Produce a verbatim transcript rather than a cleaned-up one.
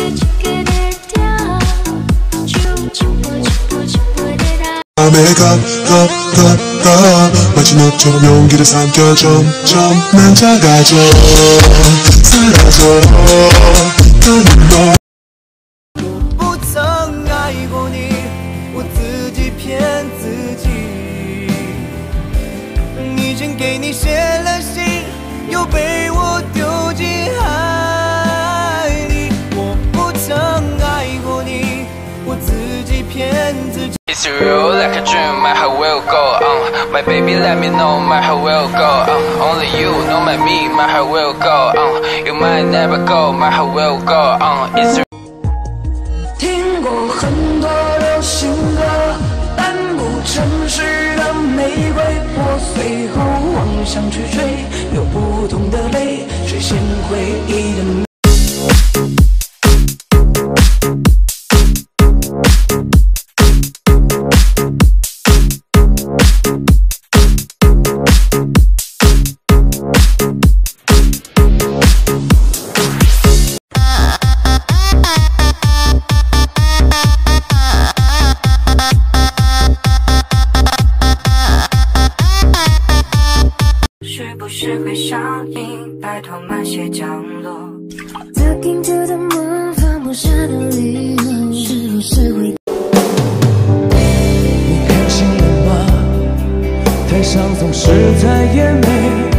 밤에 가가가가 마치 너처럼 용기를 삼켜 점점 난 작아져 사라져 가는 너 不曾爱过你，我自己骗自己。已经给你写了信，又被我丢进海里。我不曾爱过你，我自己骗自己。 It's real like a dream, my heart will go on. My baby, let me know, my heart will go on. Only you know my me, my heart will go on. You might never go, my heart will go on. It's 听过很多流行歌，但不诚实的玫瑰，破碎后妄想去追，有不同的泪，实现回忆的美。 是不是会上瘾？拜托慢些降落。 Talking to the moon， 放不下的理由，是不是会？ 你开心了吗？台上总是在演美。